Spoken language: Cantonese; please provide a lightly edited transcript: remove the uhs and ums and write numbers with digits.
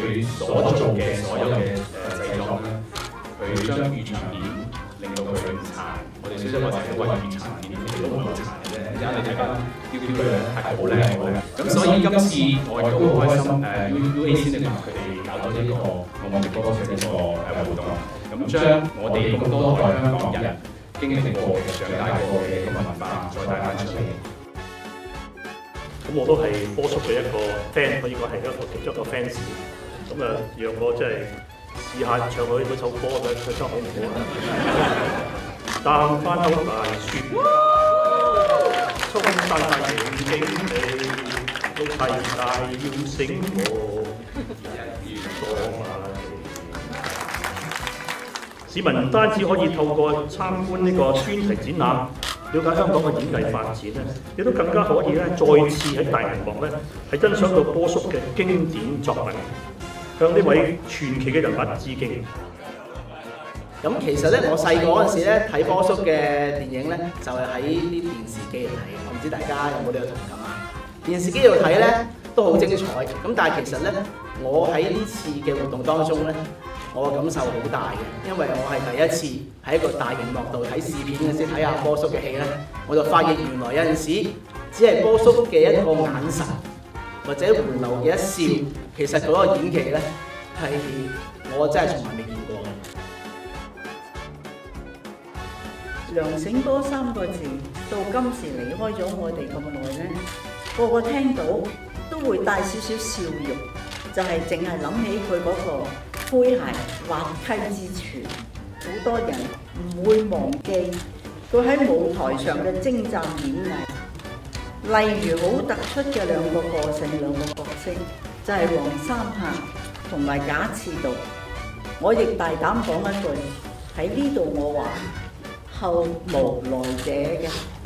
佢所做嘅所有嘅製作咧，佢將預殘片令到佢唔殘。我哋小話成日話預殘片，其實都唔係殘嘅啫。而家你睇翻 QQ 佢咧係好靚好靚。咁所以今次我亦都好開心UAC 呢佢哋搞咗呢個我哋歌唱呢個活動，咁將我哋咁多代香港人經歷過嘅、長大過嘅一個文化再帶翻出嚟。 咁我都係波叔嘅一個 fan， 我應該係其中一個 fans。咁讓我真係試下唱佢嗰首歌，佢唱好唔好啊？擔翻口大雪，衝山迎景地，路題大要醒我，日月多買。市民唔單止可以透過參觀呢個專題展覽，了解香港嘅演藝發展咧，亦都更加可以咧再次喺大銀幕咧係欣賞到波叔嘅經典作品，向呢位傳奇嘅人物致敬。 咁其實咧，我細個嗰陣時咧睇波叔嘅電影咧，就係喺啲電視機度睇。我唔知大家有冇呢個同感啊？電視機度睇咧都好精彩。咁但係其實咧，我喺呢次嘅活動當中咧，我嘅感受好大嘅，因為我係第一次喺一個大熒幕度睇試片嗰時睇下波叔嘅戲咧，我就發現原來有陣時只係波叔嘅一個眼神或者回流嘅一笑，其實嗰個演技咧係我真係從來未見過嘅。 梁醒波3個字到今時離開咗我哋咁耐咧，個個聽到都會帶少少笑容，就係淨係諗起佢嗰個詼諧滑稽之處。好多人唔會忘記佢喺舞台上嘅精湛演藝，例如好突出嘅兩個個性、兩個角色，就係黃三客同埋賈似道。我亦大膽講一句，喺呢度我話後無來者嘅。